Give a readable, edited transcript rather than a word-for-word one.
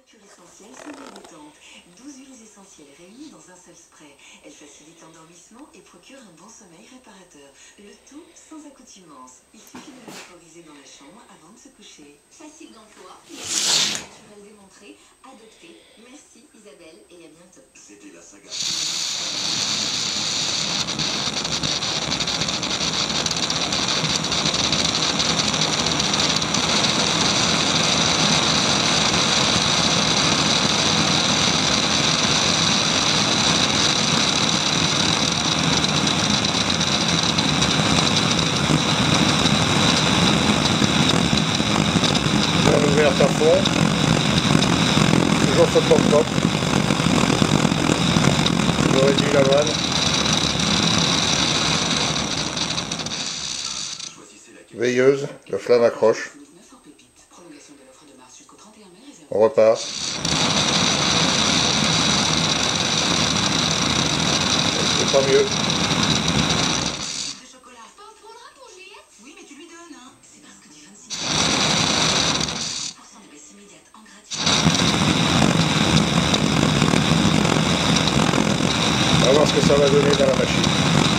pure essentielle sommeil détente. 12 huiles essentielles réunies dans un seul spray. Elle facilite l'endormissement et procure un bon sommeil réparateur. Le tout sans accoutumance. Il suffit de le vaporiser dans la chambre avant de se coucher. Facile d'emploi, naturel démontré, adopté. Merci Isabelle et à bientôt. C'était la saga. Ouverte à fond, toujours sur le top. Je réduis la vanne. Veilleuse, la flamme accroche. On repart. C'est pas mieux. On va voir ce que ça va donner dans la machine.